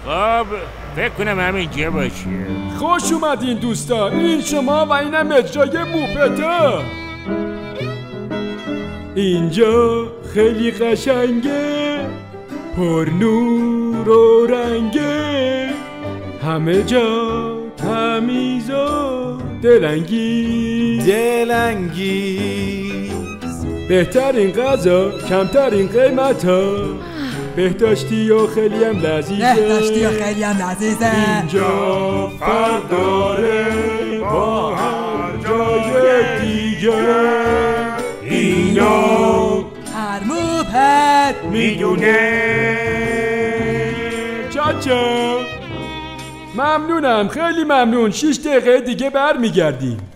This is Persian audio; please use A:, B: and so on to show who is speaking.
A: خب فکر کنم همینجا باشه.
B: خوش اومدین دوستان، این شما و اینم اجرای موپتا. اینجا خیلی قشنگه، پر نور و رنگه، همه جا تمیز و دلانگیز. بهترین غذا، کمترین قیمت ها، بهداشتی و خیلی هم لذیذه. اینجا فرق داره با هر جای دیگه. اینو
C: هر موپد
A: میدونه.
B: چاچا ممنونم، خیلی ممنون. 6 دقیقه دیگه برمیگردیم.